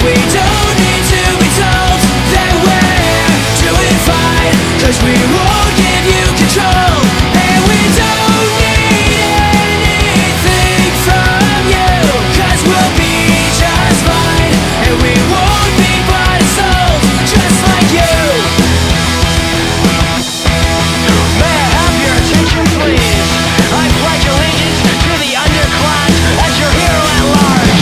we don't need to be told that we're doing fine, 'cause we won't give you control. And we don't need anything from you, 'cause we'll be just fine. And we won't be bought and sold, just like you. May I have your attention, please? I pledge allegiance to the underclass as your hero at large.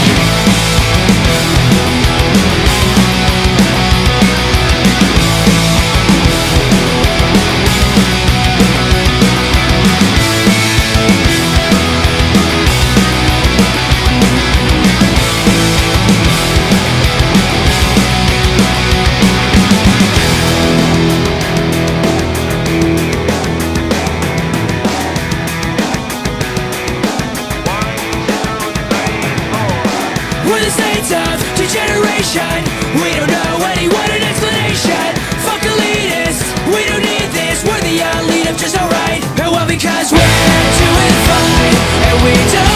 We're the saints of degeneration. We don't know anyone an explanation. Fuck elitists, we don't need this. We're the elite of just alright. And well, because we're doing fine, and we don't